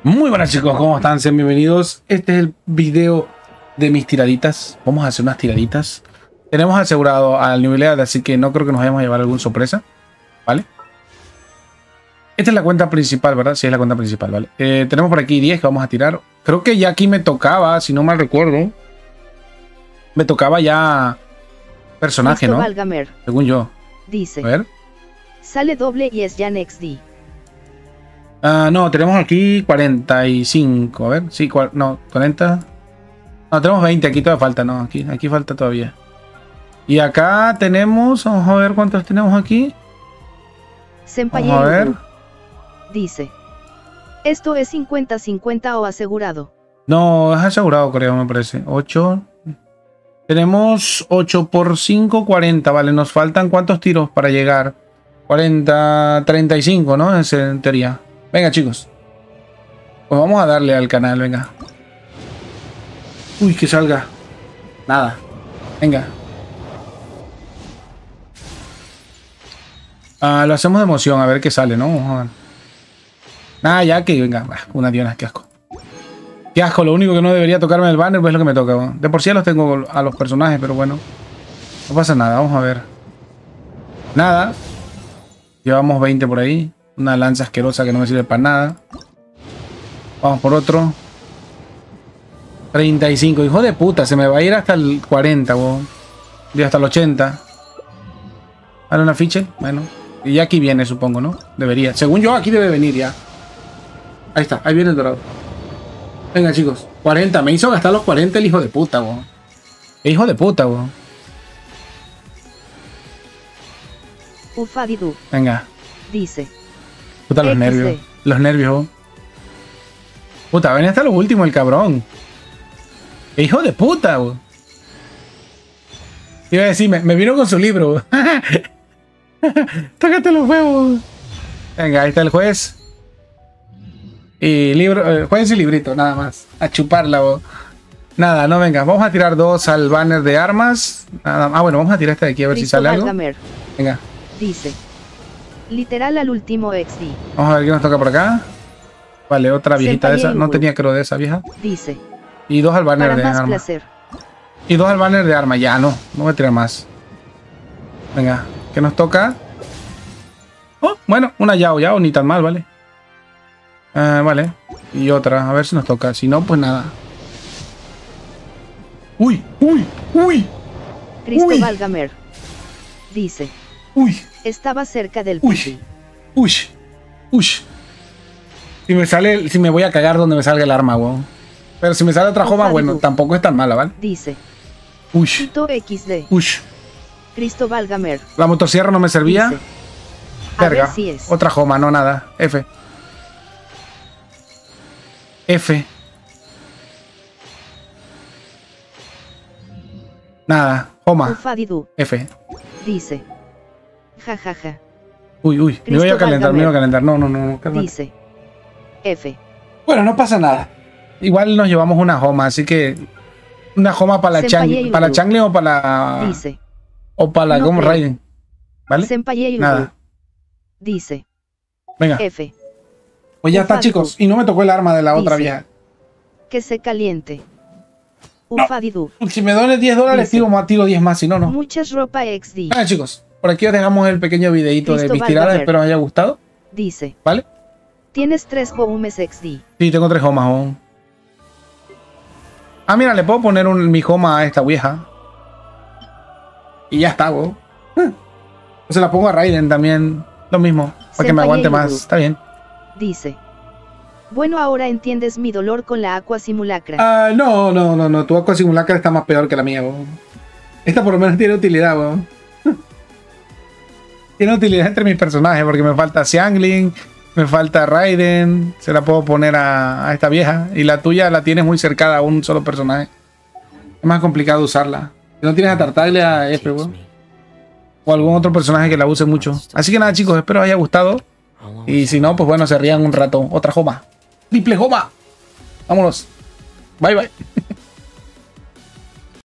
Muy buenas chicos, ¿cómo están? Sean bienvenidos. Este es el video de mis tiraditas. Vamos a hacer unas tiraditas. Tenemos asegurado al nivel, así que no creo que nos vayamos a llevar alguna sorpresa. ¿Vale? Esta es la cuenta principal, ¿verdad? Sí, es la cuenta principal, ¿vale? Tenemos por aquí 10 que vamos a tirar. Creo que ya aquí me tocaba, si no mal recuerdo. Me tocaba ya personaje, ¿no? Valgamer, según yo. dice. A ver. Sale doble y es Jan XD. No, tenemos aquí 45. A ver, sí, no, 40. No, tenemos 20. Aquí todavía falta, no, aquí falta todavía. Y acá tenemos, vamos a ver cuántos tenemos aquí. Senpai Vamos a ver. Dice. Esto es 50-50 o asegurado. No, es asegurado, creo, me parece. 8. Tenemos 8 por 5, 40. Vale, nos faltan ¿cuántos tiros para llegar? 40, 35, ¿no? Es en teoría. Venga, chicos. Pues vamos a darle al canal, venga. Uy, que salga. Nada. Venga. Lo hacemos de emoción, a ver qué sale, ¿no? Vamos a ver. Nada, ya que venga. Una diona, qué asco. Qué asco, lo único que no debería tocarme el banner pues es lo que me toca. De por sí ya los tengo a los personajes, pero bueno. No pasa nada, vamos a ver. Nada. Llevamos 20 por ahí. Una lanza asquerosa que no me sirve para nada. Vamos por otro. 35. Hijo de puta, se me va a ir hasta el 40, weón. Y hasta el 80. Ahora una ficha. Bueno. Y ya aquí viene, supongo, ¿no? Debería. Según yo, aquí debe venir ya. Ahí está, ahí viene el dorado. Venga, chicos. 40. Me hizo gastar los 40 el hijo de puta, weón. El hijo de puta, weón. Ufadidu. Venga. Dice. Puta, los XD. nervios. Los nervios, weón. Puta, ven hasta lo último el cabrón. ¡Qué hijo de puta, weón! Iba a decir, me vino con su libro. Tócate los huevos. Venga, ahí está el juez. Y libro, juez y librito, nada más. A chuparla, weón. Nada, no, venga. Vamos a tirar 2 al banner de armas. Nada, bueno, vamos a tirar este de aquí a ver si sale algo. Valgamer, Venga. dice. Literal al último XD. Vamos a ver qué nos toca por acá. Vale, otra viejita de esa. No tenía creo de esa vieja. Dice. Y 2 al banner Para de más armas. placer. Y 2 al banner de arma. Ya, no voy a tirar más. Venga, ¿qué nos toca? Oh, bueno, una Yao, ni tan mal, ¿vale? Vale. Y otra, a ver si nos toca. Si no, pues nada. ¡Uy! ¡Uy! ¡Uy! Cristo Valgamer. Dice. ¡Uy! Estaba cerca del ¡Uy! pipi. ¡Uy! ¡Uy! Si me voy a cagar donde me salga el arma, weón. Pero si me sale otra joma, bueno, tampoco es tan mala, ¿vale? Dice. ¡Uy! Tito XD. ¡Uy! Cristo Valgamer. La motosierra no me servía. Dice. A Verga. ver si es. Otra joma, no nada. F. F. Nada. Joma. Ufadidu. F. Dice. Jajaja. Uy, uy. Me voy a calentar, me voy a calentar. No, cálmate. Dice. F. Bueno, no pasa nada. Igual nos llevamos una joma, así que... Una joma para la Changle. ¿Para la Changle o para la...? Dice. O para la No Ghost creo. Raiden. ¿Vale? Senpai Nada. Dice. Venga. F. Pues ya está, Ufadidu. chicos. Y no me tocó el arma de la otra Dice. vieja. Que se caliente. Ufadidu. Si me dones $10, Dice. tiro 10 más. Si no, no. Muchas ropa XD. Bueno, chicos. Por aquí os dejamos el pequeño videito de Cristo mis tiradas. Valgamer. Espero os haya gustado. Dice. ¿Vale? Tienes 3 homes XD. Sí, tengo 3 jomas aún. Mira, le puedo poner mi joma a esta vieja. Y ya está, weón. Se la pongo a Raiden también. Lo mismo. Para que me aguante más. Está bien. Dice. Bueno, ahora entiendes mi dolor con la Aqua Simulacra. No. Tu Aqua Simulacra está más peor que la mía, weón. Esta por lo menos tiene utilidad, weón. Tiene utilidad entre mis personajes porque me falta Xiangling, me falta Raiden. Se la puedo poner a esta vieja. Y la tuya la tienes muy cercada a un solo personaje. Es más complicado usarla. Si no tienes a Tartaglia, F, weón. O algún otro personaje que la use mucho. Así que nada, chicos, espero os haya gustado. Y si no, pues bueno, se rían un rato. Otra joma. Triple joma. Vámonos. Bye, bye.